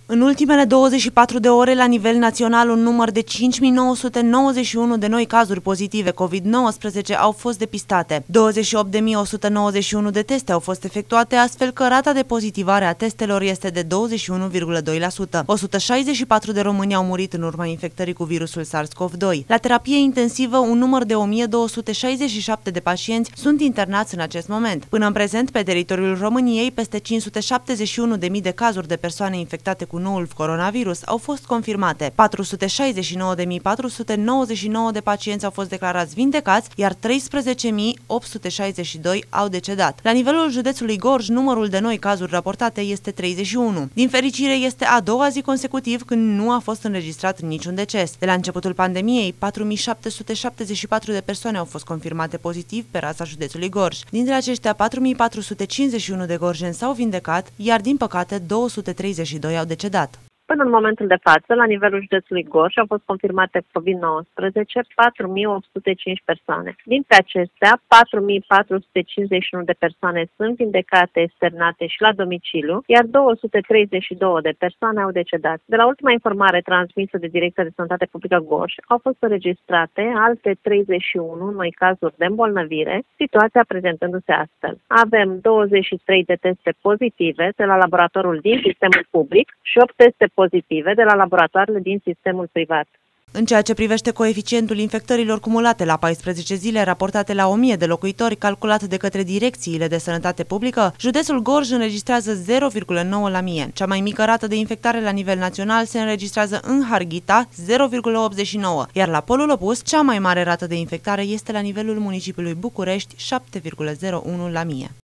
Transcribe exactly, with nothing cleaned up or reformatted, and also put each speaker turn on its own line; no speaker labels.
În ultimele douăzeci și patru de ore, la nivel național, un număr de cinci mii nouă sute nouăzeci și unu de noi cazuri pozitive COVID nouăsprezece au fost depistate. douăzeci și opt de mii o sută nouăzeci și unu de teste au fost efectuate, astfel că rata de pozitivare a testelor este de douăzeci și unu virgulă doi la sută. o sută șaizeci și patru de români au murit în urma infectării cu virusul SARS-CoV doi. La terapie intensivă, un număr de o mie două sute șaizeci și șapte de pacienți sunt internați în acest moment. Până în prezent, pe teritoriul României, peste cinci sute șaptezeci și unu de mii de cazuri de persoane infectate cu noul coronavirus au fost confirmate. patru sute șaizeci și nouă de mii patru sute nouăzeci și nouă de pacienți au fost declarați vindecați, iar treisprezece mii opt sute șaizeci și doi au decedat. La nivelul județului Gorj, numărul de noi cazuri raportate este treizeci și unu. Din fericire, este a doua zi consecutiv când nu a fost înregistrat niciun deces. De la începutul pandemiei, patru mii șapte sute șaptezeci și patru de persoane au fost confirmate pozitiv pe raza județului Gorj. Dintre aceștia, patru mii patru sute cincizeci și unu de gorjeni s-au vindecat, iar din păcate două sute treizeci și doi au decedat.
Până în momentul de față, la nivelul județului Gorj, au fost confirmate COVID nouăsprezece patru mii opt sute cinci persoane. Dintre acestea, patru mii patru sute cincizeci și unu de persoane sunt vindecate, externate și la domiciliu, iar două sute treizeci și doi de persoane au decedat. De la ultima informare transmisă de Direcția de Sănătate Publică Gorj, au fost înregistrate alte treizeci și unu noi cazuri de îmbolnăvire, situația prezentându-se astfel. Avem douăzeci și trei de teste pozitive de la laboratorul din sistemul public și opt teste pozitive de la laboratoarele din sistemul privat.
În ceea ce privește coeficientul infectărilor cumulate la paisprezece zile raportate la o mie de locuitori, calculat de către direcțiile de sănătate publică, județul Gorj înregistrează zero virgulă nouă la mie. Cea mai mică rată de infectare la nivel național se înregistrează în Harghita, zero virgulă optzeci și nouă, iar la polul opus, cea mai mare rată de infectare este la nivelul municipiului București, șapte virgulă zero unu la mie.